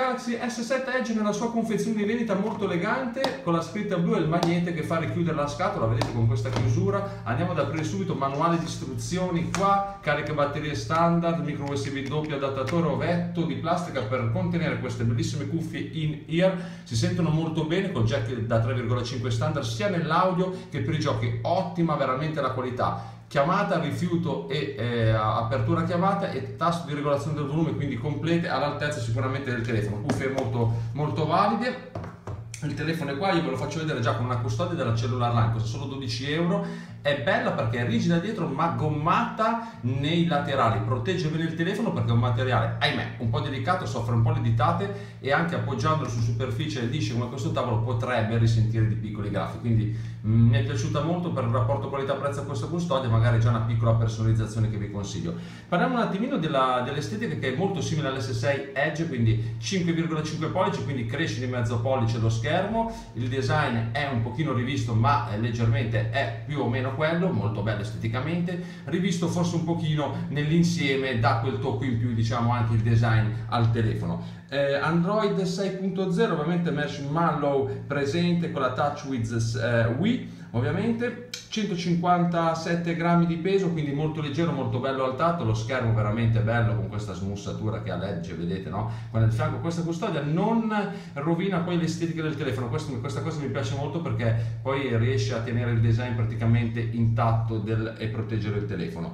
Galaxy S7 Edge nella sua confezione di vendita molto elegante, con la scritta blu e il magnete che fa richiudere la scatola, vedete, con questa chiusura. Andiamo ad aprire subito, manuale di istruzioni qua, carica batterie standard, micro USB doppio, adattatore ovetto di plastica per contenere queste bellissime cuffie in ear, si sentono molto bene col jack da 3,5 standard sia nell'audio che per i giochi, ottima veramente la qualità. Chiamata, rifiuto e apertura chiamata e tasto di regolazione del volume, quindi complete, all'altezza sicuramente del telefono, cuffie molto valide. Il telefono è qua, io ve lo faccio vedere già con una custodia della Cellular Line, costa solo 12 euro. È bella perché è rigida dietro ma gommata nei laterali, protegge bene il telefono perché è un materiale, ahimè, un po' delicato, soffre un po' le ditate e anche appoggiandolo su superficie lisce come questo tavolo potrebbe risentire di piccoli graffi, quindi mi è piaciuta molto per il rapporto qualità-prezzo a questa custodia, magari già una piccola personalizzazione che vi consiglio. Parliamo un attimino dell'estetica che è molto simile all'S6 Edge, quindi 5,5 pollici, quindi cresce di mezzo pollice lo schermo, il design è un pochino rivisto ma leggermente è più o meno quello, molto bello esteticamente, rivisto forse un pochino nell'insieme, dà quel tocco in più, diciamo, anche il design al telefono. Android 6.0, ovviamente Marshmallow presente con la TouchWiz Wii, ovviamente 157 grammi di peso, quindi molto leggero, molto bello al tatto, lo schermo veramente bello con questa smussatura che allegge, vedete, no? Qua nel fianco questa custodia non rovina poi l'estetica del telefono, questa cosa mi piace molto perché poi riesce a tenere il design praticamente intatto e proteggere il telefono.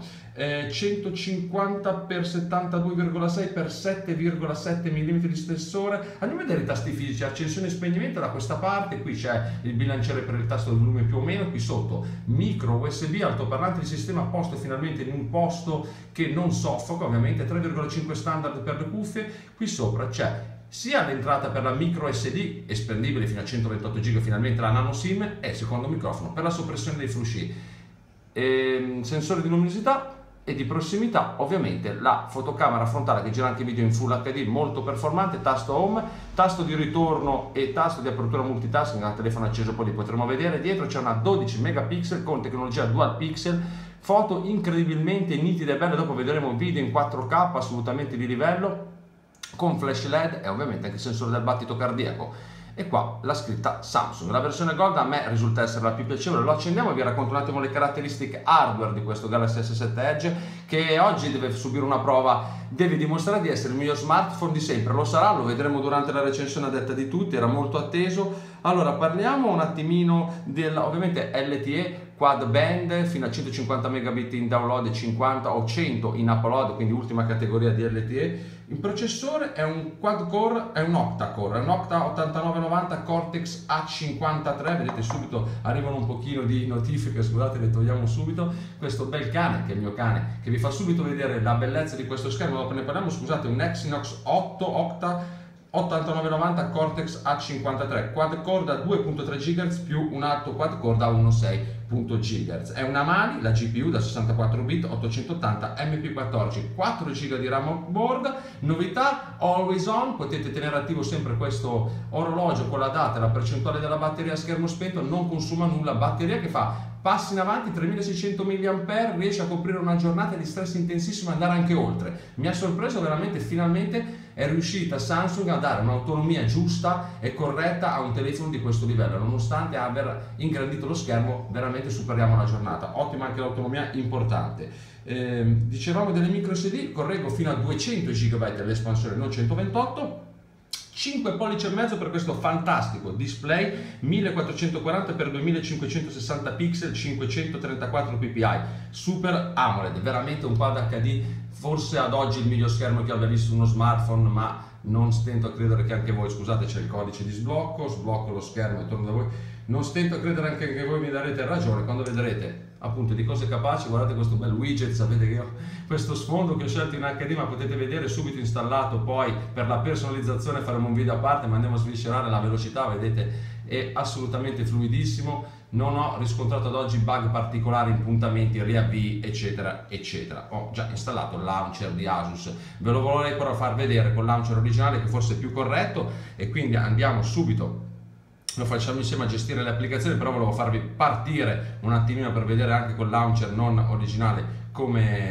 150 x 72,6 x 7,7 mm di spessore. Andiamo a vedere i tasti fisici, accensione e spegnimento da questa parte, qui c'è il bilanciere per il tasto del volume più o meno, qui sotto micro USB, altoparlante di sistema posto finalmente in un posto che non soffoca, ovviamente 3,5 standard per le cuffie, qui sopra c'è sia l'entrata per la micro SD espandibile fino a 128 GB, finalmente la nano SIM, e il secondo microfono per la soppressione dei flusci, sensore di luminosità e di prossimità, ovviamente la fotocamera frontale che gira anche video in Full HD molto performante, tasto home, tasto di ritorno e tasto di apertura multitasking, il telefono acceso poi li potremo vedere. Dietro c'è una 12 megapixel con tecnologia dual pixel, foto incredibilmente nitide e belle, dopo vedremo video in 4K assolutamente di livello, con flash LED e ovviamente anche il sensore del battito cardiaco. E qua la scritta Samsung. La versione Gold a me risulta essere la più piacevole, lo accendiamo e vi racconto un attimo le caratteristiche hardware di questo Galaxy S7 Edge, che oggi deve subire una prova, deve dimostrare di essere il miglior smartphone di sempre, lo sarà, lo vedremo durante la recensione a detta di tutti, era molto atteso. Allora parliamo un attimino ovviamente LTE quad band fino a 150 megabit in download e 50 o 100 in upload, quindi ultima categoria di LTE. Il processore è un quad core, è un octa-core, è un Octa 8990 Cortex A53, vedete subito arrivano un pochino di notifiche, scusate, le togliamo subito. Questo bel cane, che è il mio cane, che vi fa subito vedere la bellezza di questo schermo, dopo ne parliamo, scusate, un Exynos 8 Octa 8990 Cortex A53, quad core da 2.3 GHz più un altro quad core da 1.6 GHz. È una Mali, la GPU da 64 bit, 880 MP14, 4 GB di RAM on board. Novità, always on, potete tenere attivo sempre questo orologio con la data e la percentuale della batteria a schermo spento, non consuma nulla, batteria che fa passi in avanti, 3600 mAh, riesce a coprire una giornata di stress intensissimo e andare anche oltre. Mi ha sorpreso veramente, finalmente è riuscita Samsung a dare un'autonomia giusta e corretta a un telefono di questo livello, nonostante aver ingrandito lo schermo, veramente superiamo la giornata. Ottima anche l'autonomia, importante. Dicevamo delle micro SD, correggo, fino a 200 GB dell'espansione, non 128. 5 pollici e mezzo per questo fantastico display, 1440 x 2560 pixel, 534 ppi, Super AMOLED, veramente un quad HD, forse ad oggi il miglior schermo che abbia visto uno smartphone, ma non stento a credere che anche voi, scusate, c'è il codice di sblocco lo schermo e torno da voi, non stento a credere anche che voi mi darete ragione quando vedrete appunto di cose capaci. Guardate questo bel widget, sapete che io questo sfondo che ho scelto in HD, ma potete vedere subito installato, poi per la personalizzazione faremo un video a parte, ma andiamo a sviscerare la velocità, vedete è assolutamente fluidissimo, non ho riscontrato ad oggi bug particolari, impuntamenti, riavvii eccetera eccetera. Ho già installato il launcher di Asus, ve lo vorrei però far vedere con il launcher originale che forse è più corretto, e quindi andiamo subito, lo facciamo insieme a gestire le applicazioni, però volevo farvi partire un attimino per vedere anche col launcher non originale come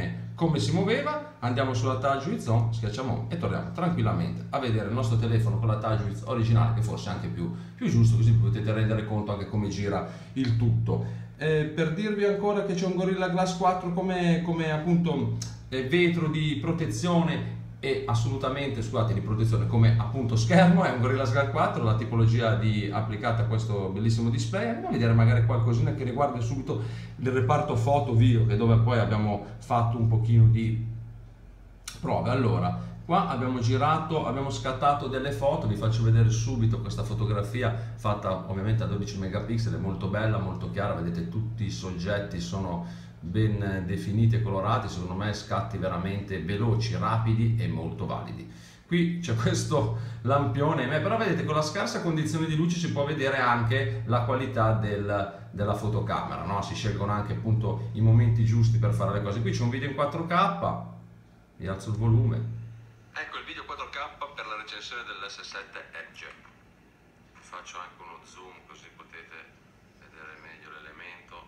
come si muoveva, andiamo sulla touch with on, schiacciamo on e torniamo tranquillamente a vedere il nostro telefono con la touch with originale, che forse è anche più giusto, così potete rendere conto anche come gira il tutto. Per dirvi ancora che c'è un Gorilla Glass 4 come appunto vetro di protezione e assolutamente, scusate, di protezione come appunto schermo, è un Gorilla Glass 4, la tipologia applicata a questo bellissimo display. Andiamo a vedere magari qualcosina che riguarda subito il reparto foto video, che dove poi abbiamo fatto un pochino di prove. Allora, qua abbiamo girato, abbiamo scattato delle foto, vi faccio vedere subito questa fotografia fatta ovviamente a 12 megapixel, è molto bella, molto chiara, vedete tutti i soggetti sono ben definiti e colorati, secondo me scatti veramente veloci, rapidi e molto validi. Qui c'è questo lampione, però vedete con la scarsa condizione di luce si può vedere anche la qualità della fotocamera, no? Si scelgono anche appunto i momenti giusti per fare le cose. Qui c'è un video in 4K, vi alzo il volume. Ecco il video 4K per la recensione dell'S7 Edge. Faccio anche uno zoom così potete vedere meglio l'elemento.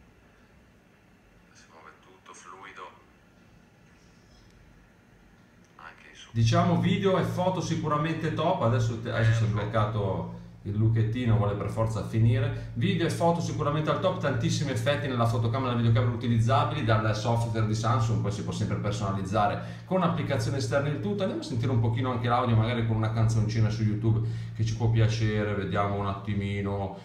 Si muove tutto fluido. Anche diciamo video e foto sicuramente top. Adesso si è bloccato il lucchettino, vuole per forza finire. Video e foto sicuramente al top, tantissimi effetti nella fotocamera e nella videocamera utilizzabili dal software di Samsung, poi si può sempre personalizzare con applicazioni esterne il tutto. Andiamo a sentire un pochino anche l'audio, magari con una canzoncina su YouTube che ci può piacere, vediamo un attimino,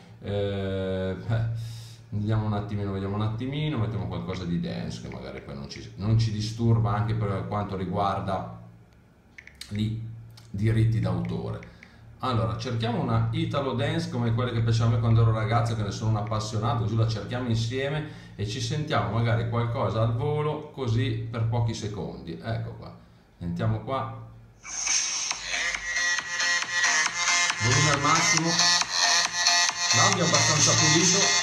vediamo un attimino, mettiamo qualcosa di dance che magari poi non ci disturba anche per quanto riguarda i diritti d'autore. Allora, cerchiamo una Italo Dance come quelle che piacevano a me quando ero ragazzo, che ne sono un appassionato, giù la cerchiamo insieme e ci sentiamo magari qualcosa al volo così per pochi secondi. Ecco qua, sentiamo qua. Volume al massimo, l'audio è abbastanza pulito.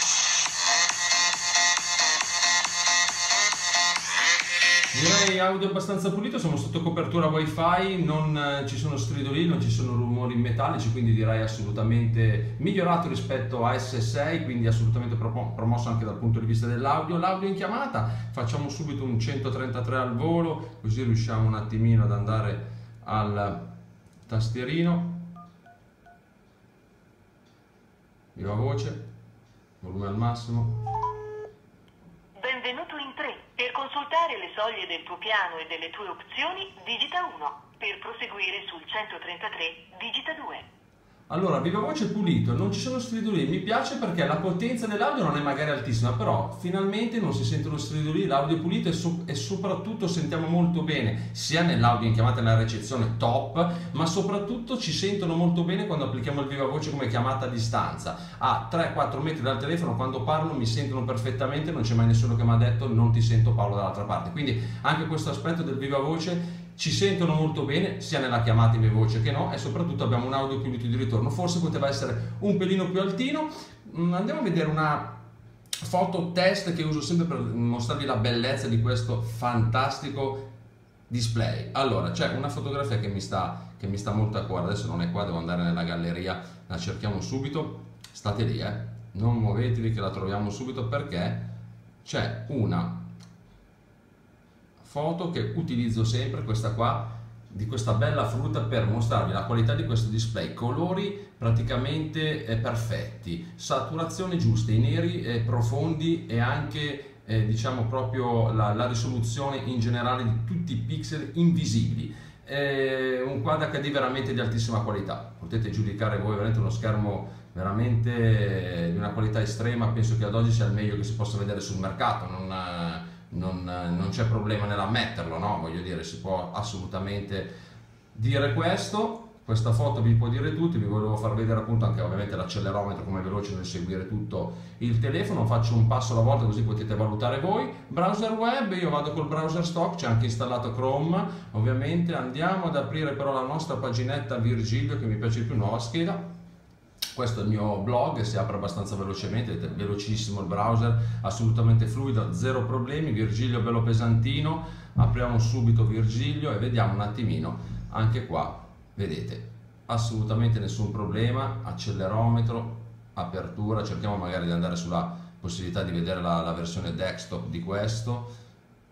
Direi audio abbastanza pulito, siamo sotto copertura wifi, non ci sono stridoli, non ci sono rumori metallici, quindi direi assolutamente migliorato rispetto a S6, quindi assolutamente promosso anche dal punto di vista dell'audio. L'audio in chiamata, facciamo subito un 133 al volo, così riusciamo un attimino ad andare al tastierino. Viva voce, volume al massimo. Benvenuto in 3. Per consultare le soglie del tuo piano e delle tue opzioni, digita 1. Per proseguire sul 133, digita 2. Allora, viva voce pulito, non ci sono stridoli, mi piace perché la potenza dell'audio non è magari altissima, però finalmente non si sentono stridoli, l'audio è pulito e soprattutto sentiamo molto bene, sia nell'audio in chiamata e nella ricezione top, ma soprattutto ci sentono molto bene quando applichiamo il viva voce come chiamata a distanza. A 3-4 metri dal telefono, quando parlo mi sentono perfettamente, non c'è mai nessuno che mi ha detto non ti sento Paolo dall'altra parte, quindi anche questo aspetto del viva voce ci sentono molto bene sia nella chiamata in viva voce che no, e soprattutto abbiamo un audio pulito di ritorno, forse poteva essere un pelino più altino. Andiamo a vedere una foto test che uso sempre per mostrarvi la bellezza di questo fantastico display. Allora, c'è una fotografia che mi sta molto a cuore, adesso non è qua, devo andare nella galleria, la cerchiamo subito, state lì, non muovetevi che la troviamo subito, perché c'è una foto che utilizzo sempre, questa qua, di questa bella frutta, per mostrarvi la qualità di questo display. Colori praticamente perfetti, saturazione giusta, i neri profondi e anche diciamo proprio la risoluzione in generale di tutti i pixel invisibili. Un quad HD veramente di altissima qualità, potete giudicare voi, veramente uno schermo veramente di una qualità estrema, penso che ad oggi sia il meglio che si possa vedere sul mercato, non c'è problema nell'ammetterlo, no? Voglio dire, si può assolutamente dire questo. Questa foto vi può dire tutto, vi volevo far vedere appunto anche ovviamente l'accelerometro, come è veloce nel seguire tutto il telefono. Faccio un passo alla volta così potete valutare voi. Browser web, io vado col browser stock, c'è anche installato Chrome, ovviamente. Andiamo ad aprire però la nostra paginetta Virgilio, che mi piace di più, nuova scheda. Questo è il mio blog, si apre abbastanza velocemente, vedete, velocissimo il browser, assolutamente fluido, zero problemi. Virgilio bello pesantino, apriamo subito Virgilio e vediamo un attimino anche qua, vedete, assolutamente nessun problema, accelerometro, apertura, cerchiamo magari di andare sulla possibilità di vedere la versione desktop di questo,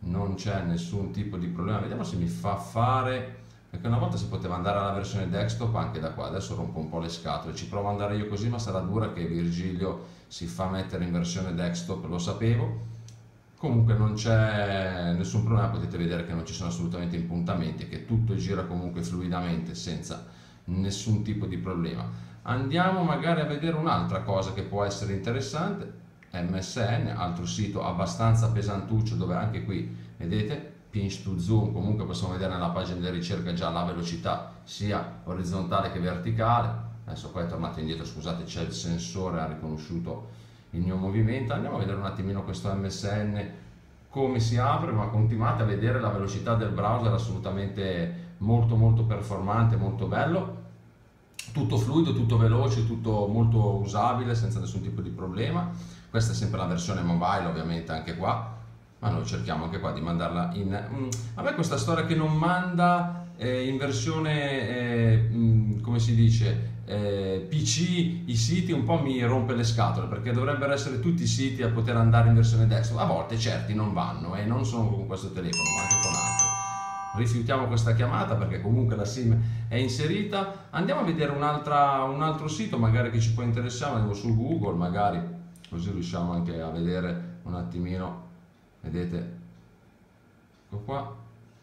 non c'è nessun tipo di problema. Vediamo se mi fa fare, perché una volta si poteva andare alla versione desktop anche da qua, adesso rompo un po' le scatole, ci provo ad andare io così, ma sarà dura che Virgilio si fa mettere in versione desktop, lo sapevo. Comunque non c'è nessun problema, potete vedere che non ci sono assolutamente impuntamenti, che tutto gira comunque fluidamente senza nessun tipo di problema. Andiamo magari a vedere un'altra cosa che può essere interessante. MSN, altro sito abbastanza pesantuccio, dove anche qui vedete pinch to zoom, comunque possiamo vedere nella pagina di ricerca già la velocità sia orizzontale che verticale. Adesso qua è tornato indietro, scusate, c'è il sensore, ha riconosciuto il mio movimento. Andiamo a vedere un attimino questo MSN come si apre, ma continuate a vedere la velocità del browser, assolutamente molto performante, molto bello, tutto fluido, tutto veloce, tutto molto usabile senza nessun tipo di problema. Questa è sempre la versione mobile, ovviamente anche qua, ma noi cerchiamo anche qua di mandarla in... A me questa storia che non manda in versione, come si dice, PC i siti un po' mi rompe le scatole, perché dovrebbero essere tutti i siti a poter andare in versione desktop. A volte certi non vanno e non solo con questo telefono ma anche con altri. Rifiutiamo questa chiamata perché comunque la SIM è inserita. Andiamo a vedere un altro sito magari che ci può interessare. Andiamo su Google magari, così riusciamo anche a vedere un attimino. Vedete, ecco qua.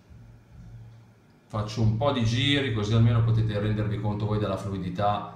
Faccio un po' di giri così almeno potete rendervi conto voi della fluidità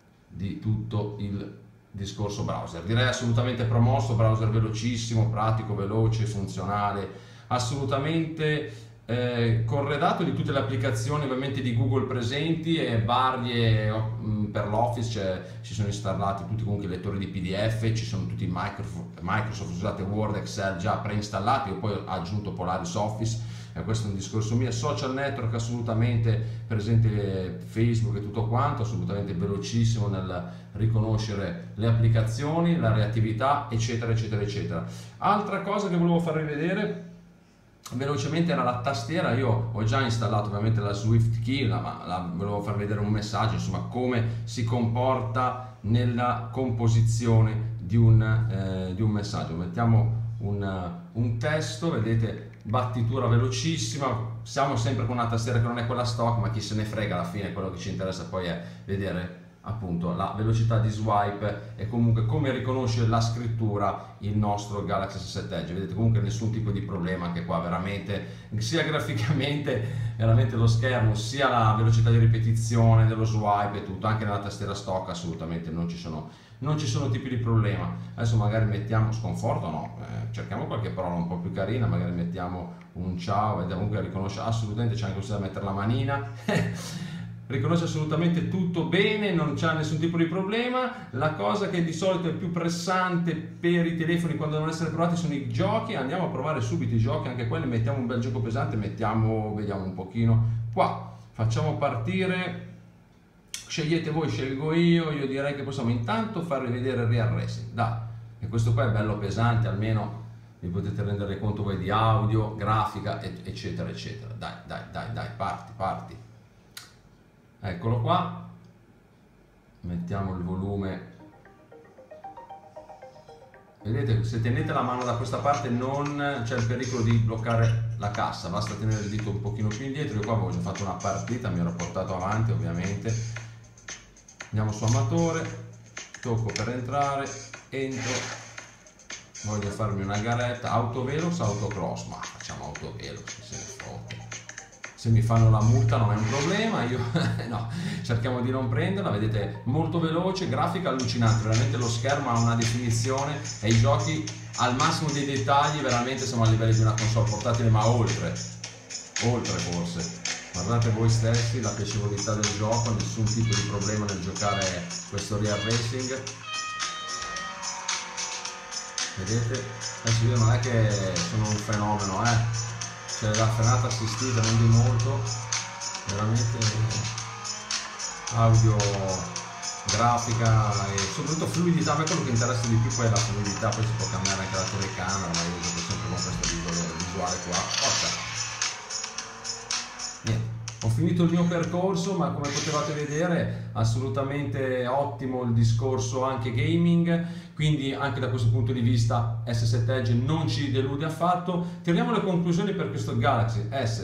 di tutto il discorso browser. Direi assolutamente promosso, browser velocissimo, pratico, veloce, funzionale, assolutamente corredato di tutte le applicazioni ovviamente di Google presenti e varie per l'Office, cioè ci sono installati tutti comunque i lettori di PDF, ci sono tutti i Microsoft, scusate, Word, Excel già preinstallati. Io poi ho aggiunto Polaris Office. Questo è un discorso mio. Social network assolutamente presente, Facebook e tutto quanto, assolutamente velocissimo nel riconoscere le applicazioni, la reattività, eccetera eccetera eccetera. Altra cosa che volevo farvi vedere velocemente era la tastiera. Io ho già installato ovviamente la Swift Key, ma volevo far vedere un messaggio, insomma come si comporta nella composizione di un messaggio. Mettiamo un testo, vedete, battitura velocissima. Siamo sempre con una tastiera che non è quella stock, ma chi se ne frega, alla fine quello che ci interessa poi è vedere appunto la velocità di swipe e comunque come riconosce la scrittura il nostro Galaxy S7 Edge. Vedete comunque nessun tipo di problema anche qua, veramente sia graficamente veramente lo schermo, sia la velocità di ripetizione dello swipe e tutto, anche nella tastiera stock assolutamente non ci sono tipi di problema. Adesso magari mettiamo sconforto, no, cerchiamo qualche parola un po' più carina, magari mettiamo un ciao, vediamo, comunque riconosce assolutamente, c'è anche da mettere la manina riconosce assolutamente tutto bene, non c'è nessun tipo di problema. La cosa che di solito è più pressante per i telefoni quando devono essere provati sono i giochi. Andiamo a provare subito i giochi, anche quelli. Mettiamo un bel gioco pesante, vediamo un pochino qua, facciamo partire, scegliete voi, scelgo io direi che possiamo intanto farvi vedere Real Racing, dai, e questo qua è bello pesante, almeno vi potete rendere conto voi di audio, grafica, eccetera eccetera. Dai, parti. Eccolo qua, mettiamo il volume. Vedete, se tenete la mano da questa parte non c'è il pericolo di bloccare la cassa, basta tenere il dito un pochino più indietro. Io qua avevo già fatto una partita, mi ero portato avanti ovviamente. Andiamo su amatore, tocco per entrare, entro, voglio farmi una garetta, autovelox, autocross, ma facciamo autovelox, che se ne fotte. Se mi fanno la multa non è un problema, io no, cerchiamo di non prenderla. Vedete, molto veloce, grafica allucinante, veramente lo schermo ha una definizione e i giochi al massimo dei dettagli, veramente siamo a livelli di una console portatile, ma oltre forse. Guardate voi stessi la piacevolità del gioco, nessun tipo di problema nel giocare questo Real Racing. Vedete? Adesso io non è che sono un fenomeno, c'è la frenata assistita, non di molto, veramente audio, grafica e soprattutto fluidità. A me quello che interessa di più poi è la fluidità, poi si può cambiare anche la telecamera, ma io gioco sempre con questo visuale qua. Niente, ho finito il mio percorso, ma come potevate vedere assolutamente ottimo il discorso anche gaming, quindi anche da questo punto di vista S7 Edge non ci delude affatto. Tiriamo le conclusioni per questo Galaxy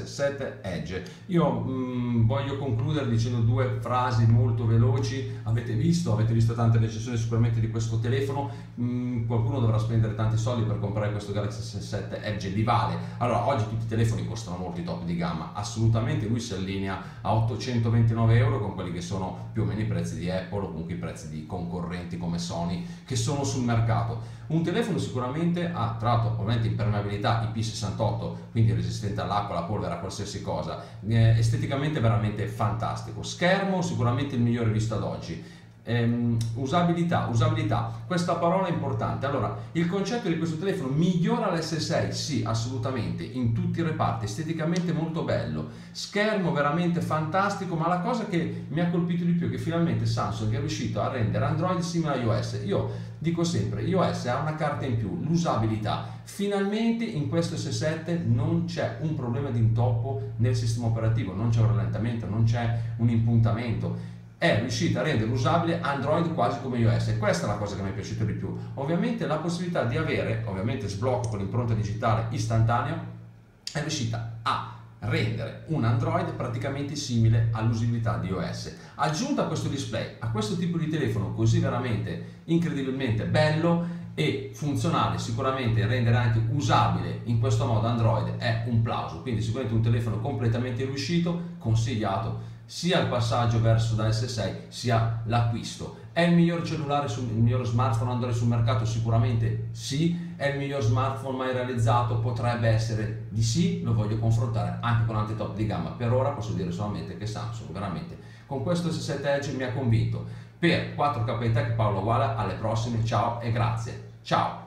S7 Edge. Io voglio concludere dicendo due frasi molto veloci. Avete visto tante recensioni sicuramente di questo telefono, qualcuno dovrà spendere tanti soldi per comprare questo Galaxy S7 Edge, li vale. Allora, oggi tutti i telefoni costano molto, i top di gamma, assolutamente lui si allinea a 829 euro con quelli che sono più o meno i prezzi di Apple o comunque i prezzi di concorrenti come Sony che sono sul mercato. Un telefono sicuramente ha, tra l'altro, ovviamente impermeabilità IP68, quindi resistente all'acqua, alla polvere, a qualsiasi cosa, esteticamente veramente fantastico. Schermo sicuramente il migliore visto ad oggi. Usabilità, questa parola è importante. Allora, il concetto di questo telefono migliora l'S6, sì, assolutamente, in tutti i reparti, esteticamente molto bello, schermo veramente fantastico, ma la cosa che mi ha colpito di più è che finalmente Samsung è riuscito a rendere Android simile a iOS. Io dico sempre, iOS ha una carta in più, l'usabilità. Finalmente in questo S7 non c'è un problema di intoppo nel sistema operativo, non c'è un rallentamento, non c'è un impuntamento. È riuscita a rendere usabile Android quasi come iOS, e questa è la cosa che mi è piaciuta di più. Ovviamente la possibilità di avere, ovviamente sblocco con l'impronta digitale istantanea, è riuscita a rendere un Android praticamente simile all'usabilità di iOS. Aggiunta a questo display, a questo tipo di telefono così veramente incredibilmente bello e funzionale, sicuramente rendere anche usabile in questo modo Android è un plauso. Quindi sicuramente un telefono completamente riuscito, consigliato sia il passaggio verso da S6 sia l'acquisto. È il miglior cellulare, il miglior smartphone Android sul mercato? Sicuramente sì. È il miglior smartphone mai realizzato? Potrebbe essere di sì, lo voglio confrontare anche con altri top di gamma. Per ora posso dire solamente che Samsung veramente con questo S7 Edge mi ha convinto. Per 4K Tech, Paolo Guala, alle prossime, ciao e grazie, ciao!